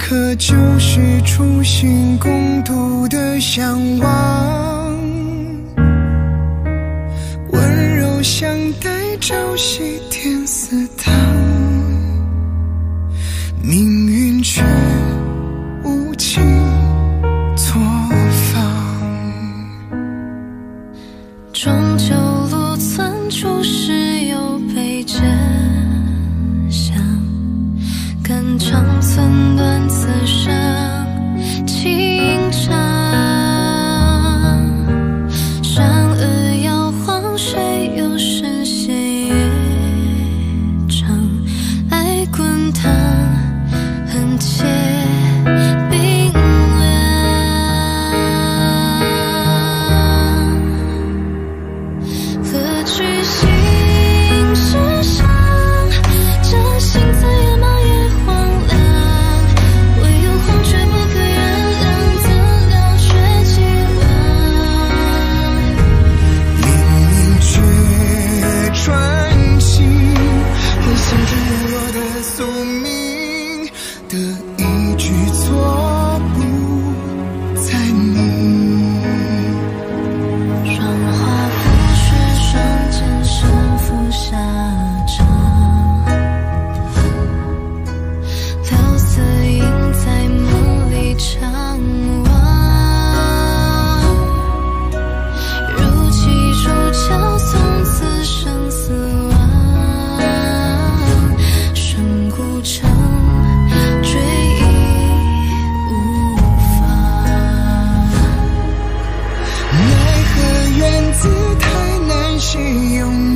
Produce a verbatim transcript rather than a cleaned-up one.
可就是初心共度的向往，温柔相待，朝夕添丝汤，命运却无情作坊。 终究路寸处时有被真相，肝肠寸断此生情长，善恶摇晃，谁又深陷乐章？爱滚烫，恨切冰凉。何惧心事伤，真心再野蛮也荒凉，唯有黄却不可原谅，怎了却既往。 明明却传情，很像这日落的宿命的一句错不在你。 霜花覆雪，双剑身负沙场，柳色映在梦里长望。如泣如桥，从此生死忘，深古城追忆无妨。 奈何缘字太难形容